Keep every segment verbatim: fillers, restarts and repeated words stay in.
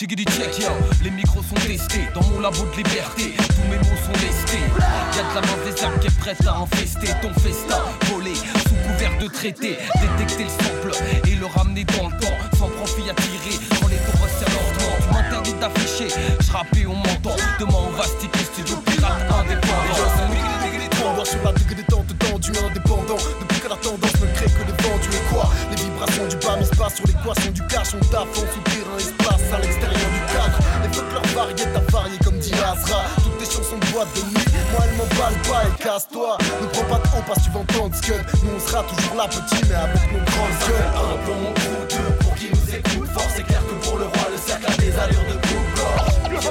Chigidi check yo, les micros sont testés dans mon labo de liberté, tous mes mots sont lestés. Y'a de la main des armes qui est prête à infester ton festin, volé sous couvert de traité, détecter le sample et le ramener dans le temps, sans profit à tirer quand les taux resserrent lentement. Tu m'interdis d'afficher, j'rappe on m'entend. Demain on va sticker studio pirate indépendant. C'est nous qui les détendants sur la digue des tentes tendues indépendant. Depuis que la tendance ne crée que des vendus et quoi. Les vibrations du bas se passent sur l'équation du cash. On taffe en souterrain et se place à l'extérieur du cadre. Les peuples leur variété à varier comme dit Azra. Toutes tes chansons de boîte de nuit, moi elles m'emballent pas et casse-toi. Ne prends pas de haut parce que tu vas entendre scud. Nous on sera toujours là petit mais avec nos grandes gueules. Un pour mon coup, deux pour qui nous écoute. Fort c'est clair que pour le roi le cercle a des allures de coupe-gorge.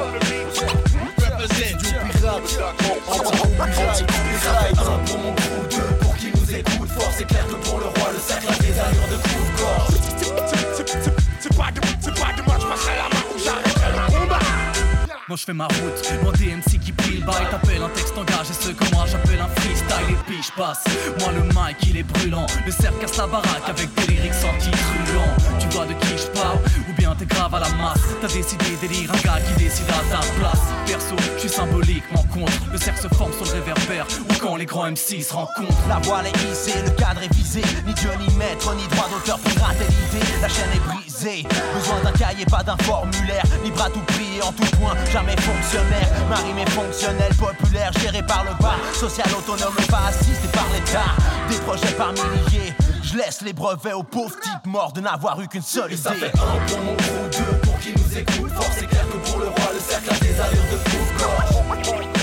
Un pour mon crew, deux pour qui nous écoute. Fort c'est clair que pour le roi le cercle a des allures de coupe-gorge. C'est pas de c'est pas de moi, je passerai la main ou j'arrêterai le combat. Moi je fais ma route, mon D M C qui pile bail. T'appelles un texte engagé, ce que moi j'appelle un freestyle. Et puis je passe, moi le mic il est brûlant. Le cerf casse la baraque avec des lyrics anti-truants. Tu vois de qui je parle, ou bien t'es grave à la masse. T'as décidé d'élire un gars qui décide à ta place. Perso, je suis symboliquement contre. Le cercle se forme sur le réverbère, ou quand les grands M C se rencontrent. La voile est hissée, le cadre est visé. Ni Dieu ni maître, ni droit d'auteur, pirater l'idée. La chaîne est brisée, besoin d'un cahier, pas d'un formulaire. Libre à tout prix et en tout point, jamais fonctionnaire. Ma rime est fonctionnelle, populaire, gérée par le bas. Social autonome, pas assisté par l'État. Des projets par milliers, je laisse les brevets aux pauvres types morts de n'avoir eu qu'une seule idée. Ça fait un pour mon crew, deux pour qui nous écoute. Fort c'est clair que pour le roi le cercle a des allures de coupe-gorge.